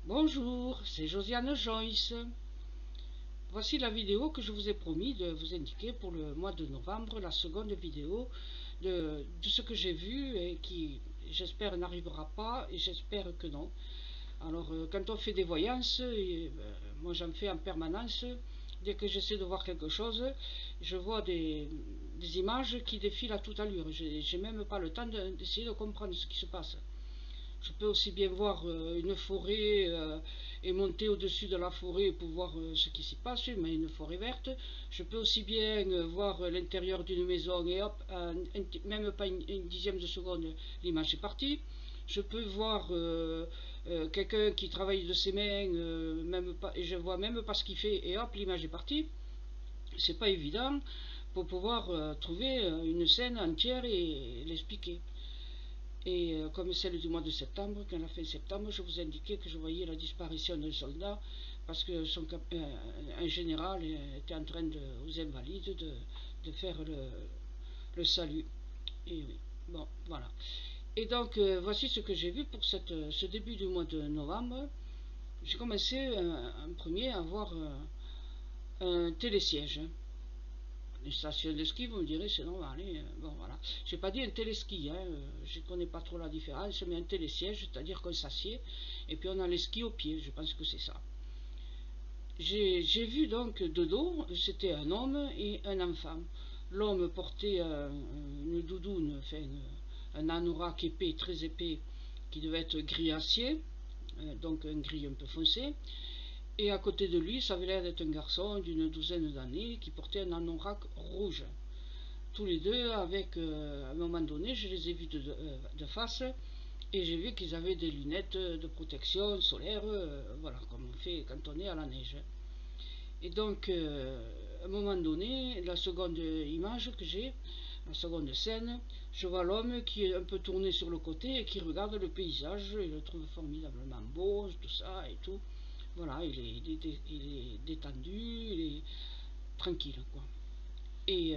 Bonjour, c'est Josiane Joyce. Voici la vidéo que je vous ai promis de vous indiquer pour le mois de novembre, la seconde vidéo de ce que j'ai vu et qui, j'espère, n'arrivera pas et j'espère que non. Alors, quand on fait des voyances, moi j'en fais en permanence, dès que j'essaie de voir quelque chose, je vois des images qui défilent à toute allure. J'ai même pas le temps d'essayer de comprendre ce qui se passe. Je peux aussi bien voir une forêt et monter au-dessus de la forêt pour voir ce qui s'y passe, mais une forêt verte. Je peux aussi bien voir l'intérieur d'une maison et hop, même pas une dixième de seconde, l'image est partie. Je peux voir quelqu'un qui travaille de ses mains, même pas, et je vois même pas ce qu'il fait et hop, l'image est partie. C'est pas évident pour pouvoir trouver une scène entière et l'expliquer. Et comme celle du mois de septembre, qu'à la fin septembre, je vous indiquais que je voyais la disparition d'un soldat parce que un général était en train aux invalides de faire le salut. Et oui, bon, voilà. Et donc, voici ce que j'ai vu pour ce début du mois de novembre. J'ai commencé en premier à voir un télésiège. Les stations de ski, vous me direz, c'est normal. Bon, voilà. J'ai pas dit un téléski, je connais pas trop la différence, mais un télésiège, c'est-à-dire qu'on s'assied et puis on a les skis au pied, je pense que c'est ça. J'ai vu donc de dos, c'était un homme et un enfant. L'homme portait une doudoune, enfin, un anorak épais, très épais, qui devait être gris acier, donc un gris un peu foncé. Et à côté de lui, ça avait l'air d'être un garçon d'une douzaine d'années qui portait un anorak rouge. Tous les deux, avec, à un moment donné, je les ai vus de face et j'ai vu qu'ils avaient des lunettes de protection solaire, voilà, comme on fait quand on est à la neige. Et donc, à un moment donné, la seconde image que j'ai, la seconde scène, je vois l'homme qui est un peu tourné sur le côté et qui regarde le paysage, il le trouve formidablement beau, tout ça et tout. Voilà, il est détendu, il est tranquille, quoi. Et,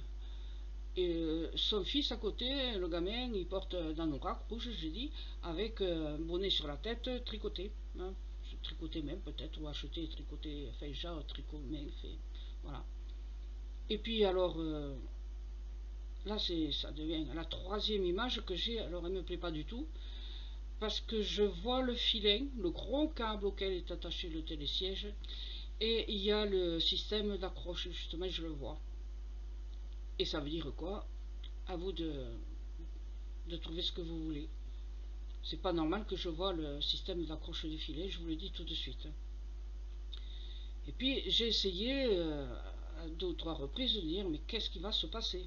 son fils à côté, le gamin, il porte un anorak rouge, j'ai dit, avec un bonnet sur la tête tricoté. Hein, tricoté même peut-être, ou acheté tricoté, enfin genre tricot main fait. Voilà. Et puis alors, là ça devient la troisième image que j'ai, alors elle ne me plaît pas du tout, parce que je vois le filet, le gros câble auquel est attaché le télésiège, et il y a le système d'accroche, justement, je le vois. Et ça veut dire quoi? À vous de trouver ce que vous voulez. C'est pas normal que je vois le système d'accroche du filet, je vous le dis tout de suite. Et puis j'ai essayé à deux ou trois reprises de dire mais qu'est-ce qui va se passer?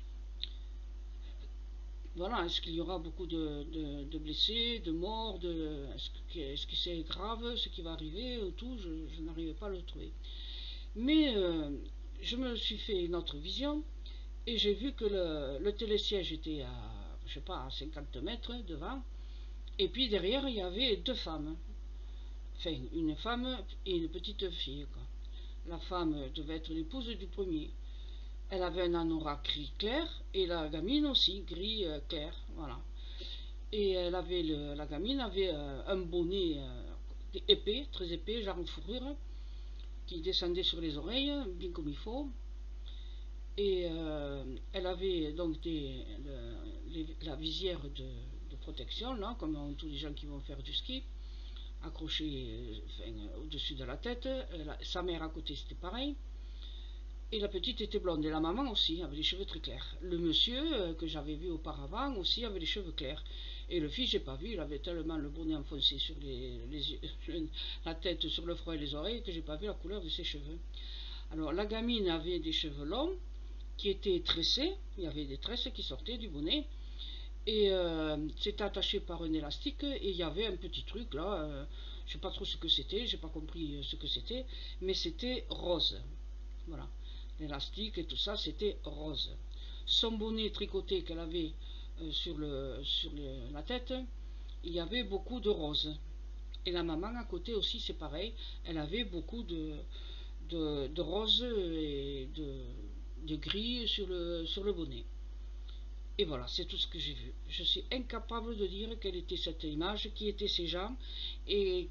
Voilà, est-ce qu'il y aura beaucoup de blessés, de morts, est-ce que c'est grave ce qui va arriver ou tout? Je n'arrivais pas à le trouver. Mais je me suis fait une autre vision et j'ai vu que le télésiège était à, je sais pas, à 50 mètres devant. Et puis derrière, il y avait deux femmes. Enfin, une femme et une petite fille, quoi. La femme devait être l'épouse du premier. Elle avait un anorak gris clair et la gamine aussi, gris clair. Voilà. Et la gamine avait un bonnet épais, très épais, genre en fourrure, qui descendait sur les oreilles, bien comme il faut. Et elle avait donc la visière de protection, là, comme tous les gens qui vont faire du ski, accrochée au-dessus de la tête. Sa mère à côté, c'était pareil. Et la petite était blonde. Et la maman aussi avait les cheveux très clairs. Le monsieur que j'avais vu auparavant aussi avait les cheveux clairs. Et le fils, j'ai pas vu, il avait tellement le bonnet enfoncé sur la tête, sur le front et les oreilles que j'ai pas vu la couleur de ses cheveux. Alors la gamine avait des cheveux longs qui étaient tressés. Il y avait des tresses qui sortaient du bonnet. Et c'était attaché par un élastique et il y avait un petit truc là, je sais pas trop ce que c'était, j'ai pas compris ce que c'était, mais c'était rose. Voilà, l'élastique et tout ça, c'était rose. Son bonnet tricoté qu'elle avait sur la tête, il y avait beaucoup de rose. Et la maman à côté aussi, c'est pareil, elle avait beaucoup de rose et de gris sur le bonnet. Et voilà, c'est tout ce que j'ai vu. Je suis incapable de dire quelle était cette image, qui étaient ces gens, et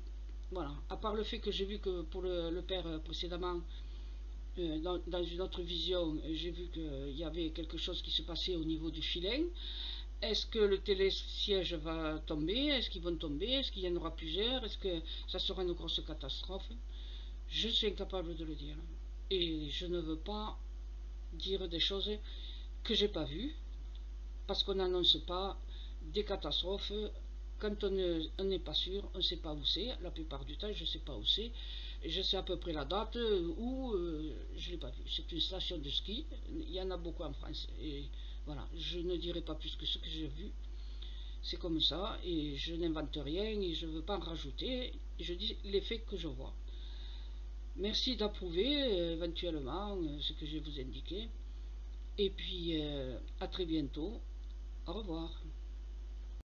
Voilà, à part le fait que j'ai vu que pour le père précédemment, dans une autre vision, j'ai vu qu'il y avait quelque chose qui se passait au niveau du filet. Est-ce que le télésiège va tomber? Est-ce qu'ils vont tomber? Est-ce qu'il y en aura plusieurs? Est-ce que ça sera une grosse catastrophe? Je suis incapable de le dire. Et je ne veux pas dire des choses que j'ai pas vues, parce qu'on n'annonce pas des catastrophes quand on n'est pas sûr, on ne sait pas où c'est. La plupart du temps, je ne sais pas où c'est. Je sais à peu près la date où je ne l'ai pas vu. C'est une station de ski. Il y en a beaucoup en France. Et voilà, je ne dirai pas plus que ce que j'ai vu. C'est comme ça. Et je n'invente rien et je ne veux pas en rajouter. Je dis les faits que je vois. Merci d'approuver éventuellement ce que je vous indiqué. Et puis à très bientôt. Au revoir.